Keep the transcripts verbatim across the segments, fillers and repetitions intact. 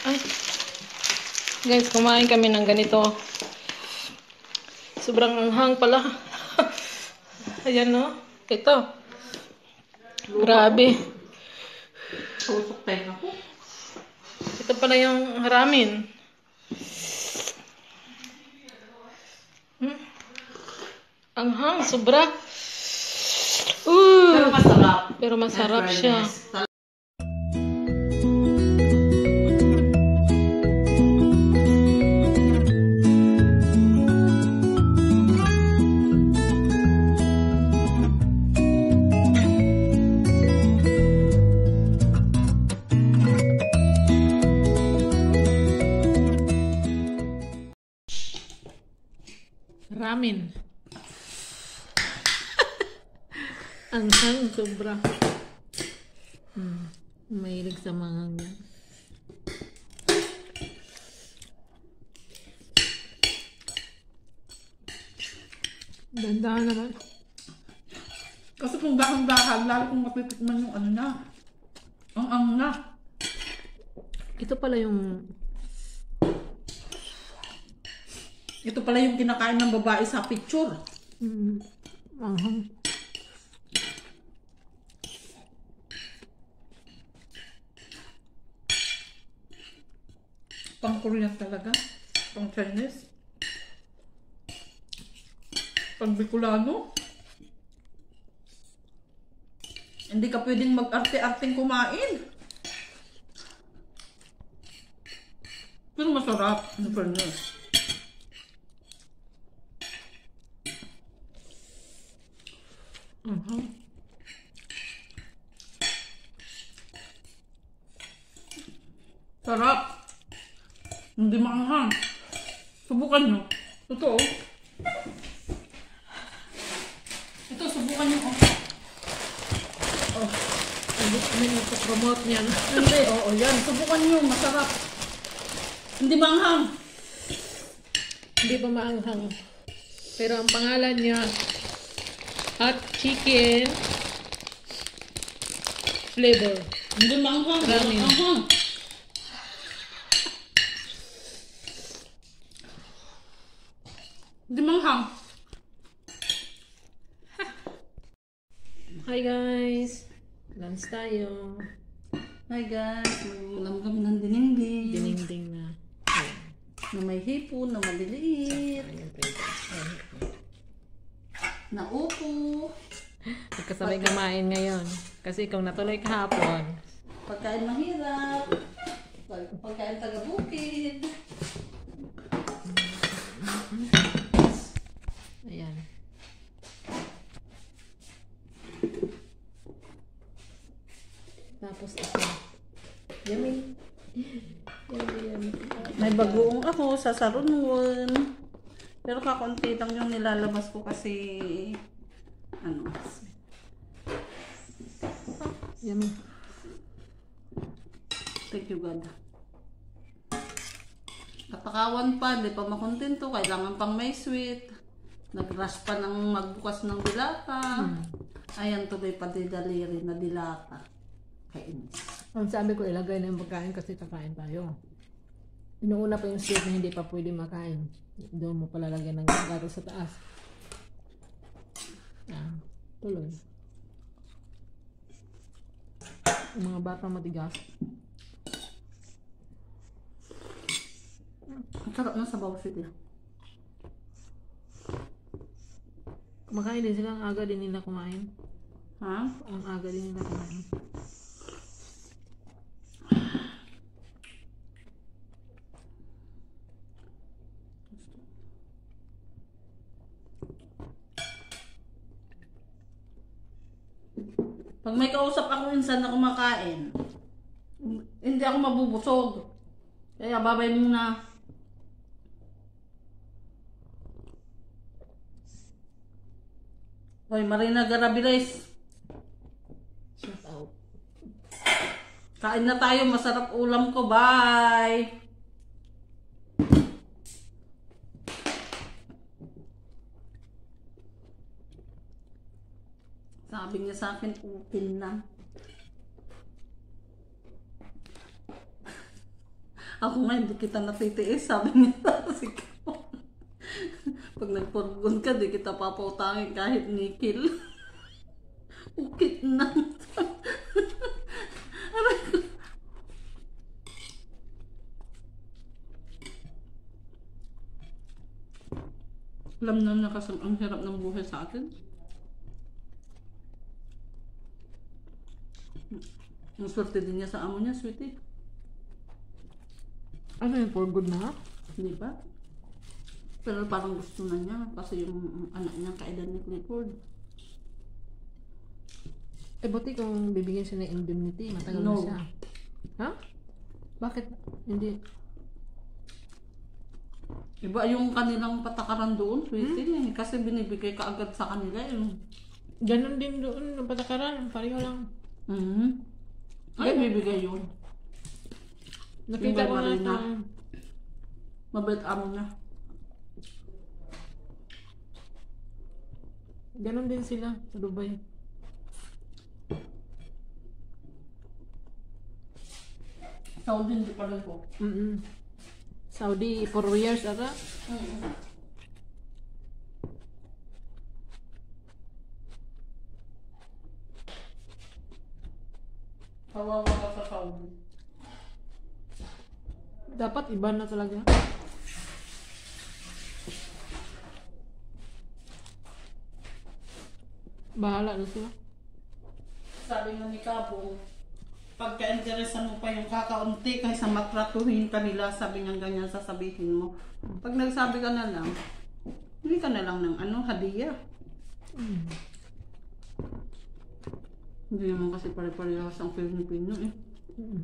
Ay, guys, kumain kami ng ganito. Sobrang anghang pala. Ayan, no? Ito. Grabe. Tusok tayo ako. Ito pala yung ramen. Hmm. Anghang, sobra. Uh, Pero masarap. Pero masarap siya. Ramen. Anghang, sobra. Hmm. Mahilig sa mga yan. Dandahan naman. Kasi kung dahan-dahan, lalo kung mapitikman yung ano na. Ang ang na. Ito pala yung... Ito pala yung kinakain ng babae sa picture. Hmm. Anghang. Pang Korean talaga. Pang Chinese. Pang Bicolano. Hindi ka pwedeng mag-arte-arteng kumain. Pero masarap. Ano pa rin? Uh-huh. Sarap. Hindi maanghang. Subukan nyo. Totoo. Ito, subukan nyo. Oh, hindi kami nagpa-promote niyan. Hindi, oo, yan. Subukan nyo. Masarap. Hindi maanghang. Hindi pa maanghang. Pero ang pangalan niya, hot chicken flavor. Hindi maanghang. Hindi Ramen. maanghang. Hindi maanghang. Hi guys! Lunch tayo. Hi guys, mag-ulam kami ng dininding. Dininding na. Ayan. Na may hipon, na maliliit. Ayan po ito. Ayan. Na upo. Magkasabay kumain ngayon. Kasi ikaw natuloy kahapon. Pagkain mahirap. Pag- Pagkain taga-bukid. Ayan. Tapos ito. Yummy. Yummy, yummy. May bagoong ako sa sarungon. Pero kakunti lang yung nilalabas ko kasi ano. Yummy. Thank you God. Kapakawan pa, hindi pa makontento. Kailangan pang may sweet. Nag-rush pa ng magbukas ng dilata. Hmm. Ayan, tuloy pa didaliri na dilata. Kainis. Ang sabi ko, ilagay na yung pagkain kasi kakain tayo. Inuuna pa yung sweet na hindi pa pwede makain. Doon mo pala lagyan ng gato sa taas. Ah, tuloy. Yung mga bata matigas. Ang sarap na sabaw sila. Kumakain din sila. Ang aga din nila kumain. Ha? Ang aga din nila kumain. Pag may kausap ako minsan na kumakain, hindi ako mabubusog. Kaya babay muna. Hoy, Marina Garabiles. Shout out. Kain na tayo, masarap ulam ko. Bye! Sabi niya sa akin, open na. Ako nga, hindi kita natitiis, sabi niya. Sigaw. Pag nagpurgon ka, di kita papautangin kahit nikil. Ukit na. Aray ko. Alam na na kasi ang hirap ng buhay sa atin. Ang swerte din niya sa amo niya, sweetie. Ano yun, for good na? Hindi ba? Pero parang gusto na niya kasi yung anak niya kaedad ni Clifford. Eh, buti kung bibigyan siya ng indemnity, matagal No. na siya. Ha? Bakit? Hindi. Iba yung kanilang patakaran doon, sweetie. Hmm? Kasi binibigay ka agad sa kanila yun. Ganon din doon, ng patakaran. Pareho lang. Mm-hmm. Ay, Ganun. bibigay yun. Nakita Yung ko na Marina. sa... Mabait amo niya. Ganon din sila sa Dubai. Saudi hindi pa rin po. Mm-mm. Saudi, four years ata. Mm-hmm. Kawawa ka sa Saudi. Dapat iba na talaga. Bahala na sila. Sabi nga ni Kabong, pagka-interesan mo pa yung kakaunti kaysa matratuhin ka nila, sabi niya ganyan sasabihin mo. Pag nagsabi ka na lang, hindi ka na lang ng ano, hadiah. Mm. Hindi naman kasi pare-parehas ang Pilipino eh. Mm.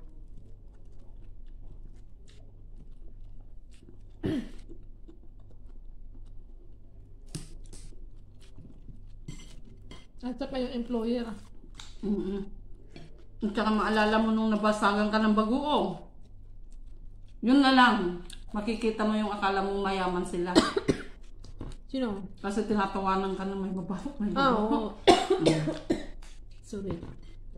At saka yung employer. Mm-hmm. At saka maalala mo nung nabasagan ka ng bagoong. Yun na lang. Makikita mo yung akala mo mayaman sila. Sino? Kasi tinatawanan ka na may babaho. May Ah, babaho. oo. Sorry.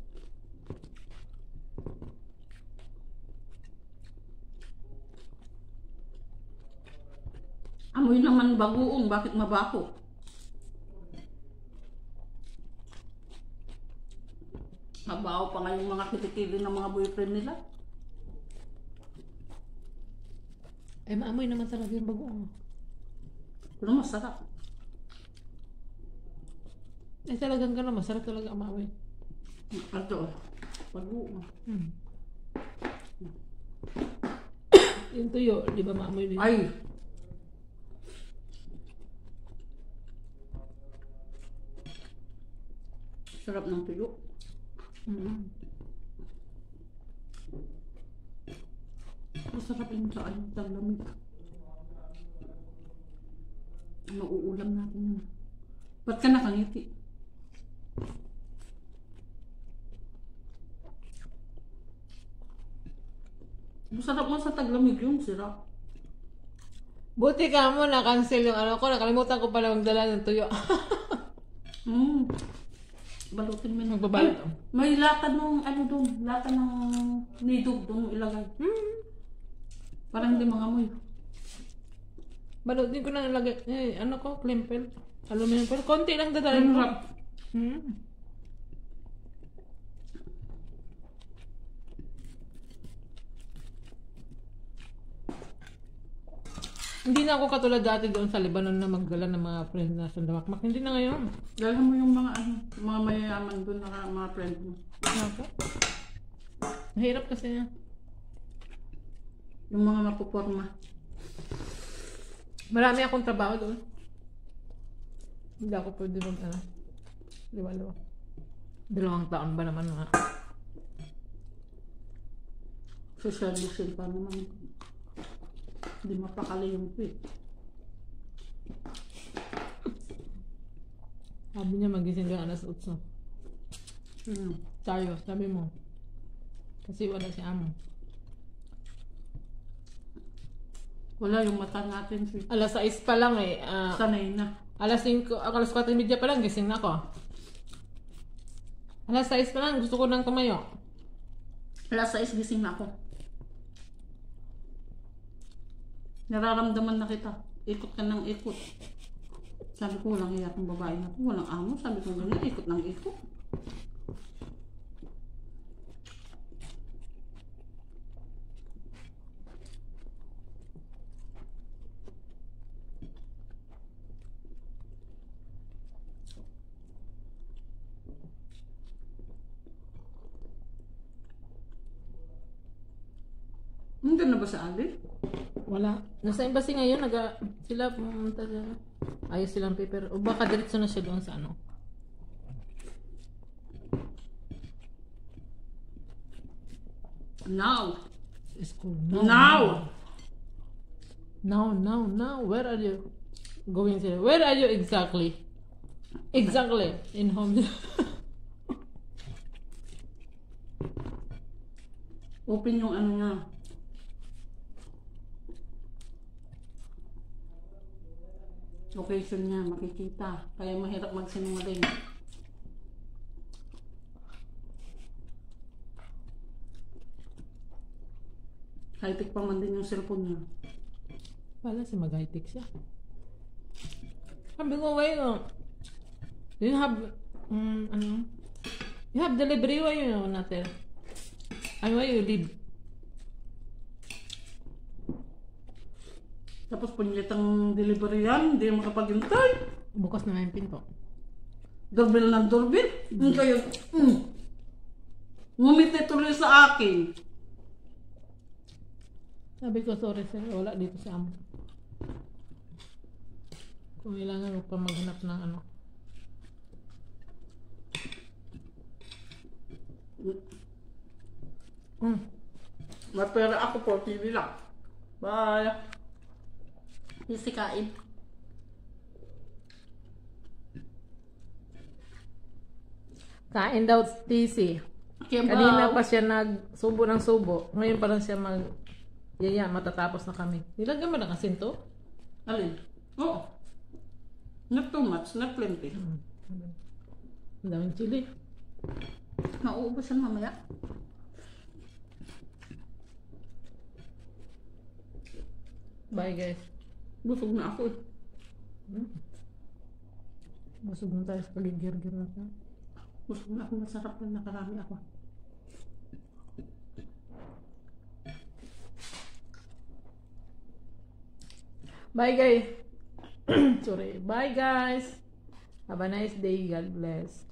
Amoy naman bagoong. Bakit mabaho? Mabaho pa nga yung mga kitikili ng mga boyfriend nila. Eh, maamoy naman talaga yung bagoong. Pero masarap. Eh, talagang gano'n. Masarap talaga ang maamoy. Ito, bagoong. Hmm. Yung tuyo, di ba maamoy din? Ay! Sarap ng tuyo. Mm. Masarap yung sa ayun, lamig. Mauulam natin yun. Ba't ka nakangiti? Masarap mo sa taglamig yun, sirap. Buti ka mo, na-cancel yung ano ko. Nakalimutan ko pala magdala ng tuyo. Mm. Balutin mo yun. Magbabalot. Ay, may lata nung ano doon, lata ng nidog doon ilagay. Hmm. Parang hindi mangamoy. Balutin ko na nilagay. Eh, ano ko? Klimpel. Aluminum foil. Konti lang dadalhin ko. Sarap. Hmm. Hindi na ako katulad dati doon sa Lebanon na magdala ng mga friends na sandamakmak. Hindi na ngayon. Dalhan mo yung mga ano, mga mayayaman doon na mga friend mo. Ano po? Mahirap kasi niya. Yung mga mapuporma. Marami akong trabaho doon. Hindi ako pwede mag ano. Liwa-liwa. Dalawang taon ba naman mga. Social distancing pa naman. Hindi mapakali yung tweet. Sabi niya magising doon alas otso. Hmm. Tayo, sabi mo. Kasi wala si amo. Wala yung mata natin. Si Alas sais pa lang eh. ah, sanay na. alas singko, ako alas kwatro media pa lang, gising na ako. Alas sais pa lang, gusto ko nang tumayo. Alas sais gising na ako. Nararamdaman na kita. Ikot ka ng ikot. Sabi ko, walang hiya kong babae na to. Walang amo. Sabi ko, ganyan, ikot ng ikot. Hanggang na ba sa Ali? Wala. Nasa embassy ngayon, naga, sila pumunta sa, ayos silang paper. O baka diretso na siya doon sa ano. Now. School. Now. Now, now, now. Where are you going to? Where are you exactly? Exactly. In home. Open yung ano niya. Location niya, makikita. Kaya mahirap magsinungaling. High-tech pa man din yung cellphone niya. Wala si mag-high-tech siya. Sabi ko, why no? Do you have, um, ano? You have delivery, why you know, natin? Ano, why you live? Tapos punlit ang delivery yan, hindi makapaghintay. Bukas na yung pinto. Doorbell ng doorbell. Mm. Kaya, mm. Ngumiti tuloy sa akin. Sabi ko, sorry sir, wala dito sa amo. Kung kailangan mo pa maghanap ng ano. Mm. May pera ako for T V lang. Bye. Isikain. Kain daw T C. Kanina pa siya nagsubo ng subo. Ngayon pa lang siya mag... Yaya, matatapos na kami. Nilagyan mo ng asin to? Alin? Oo. Not too much, not plenty. Hmm. Ang daming chili. Mauubusan mamaya. Bye guys. Busog na ako eh. Hmm. Busog na tayo sa pagigir-gir natin. Busog na ako, masarap na nakarami ako. Bye guys. Sorry. Bye guys. Have a nice day. God bless.